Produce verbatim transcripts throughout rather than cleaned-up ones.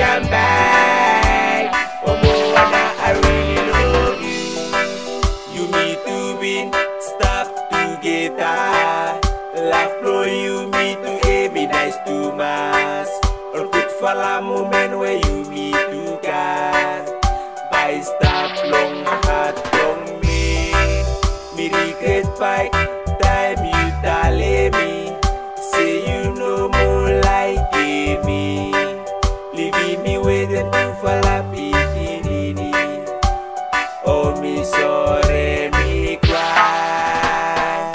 come back. Oh Moana, I really love you. You me to win, stop together. Love flow you me to every nice to mass. Or good for a moment where you me to God. By stop long heart from me. Me regret by time you tell me. Say you no more like me. Leaving me waiting to fall a bikini. Oh me sorry, me cry.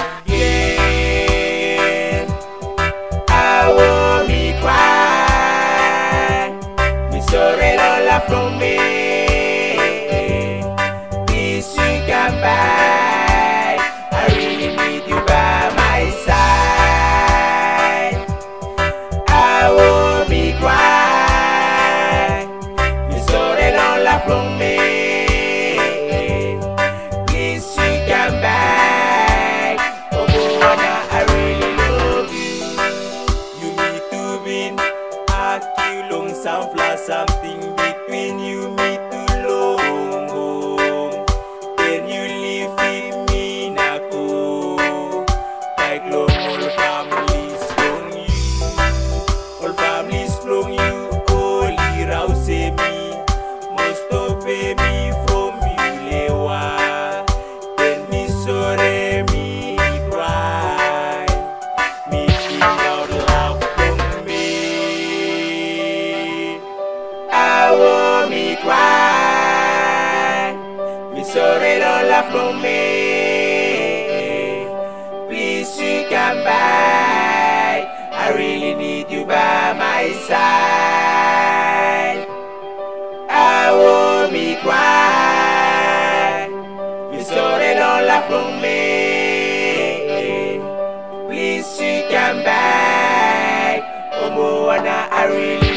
Yeah, I want me cry. Me sorry, don't laugh from me. Please you come back. I really need you by my side. I want me cry. Me sorry, don't laugh from me. Please you come back. Oh Moana, I really love you. You me to win. I kill long some flash something between you me too long home. Then you leave with me nako. Like long all families long you. All families long you. Only rouse me. Must stop me from you lewa. Then me sorry me cry. Me king out love from me. I want me cry. Me sorry don't laugh from me. Please you come back. I really need you by my side. I want me cry. Me sorry don't laugh from me. Please you come back. Oh Moana, I really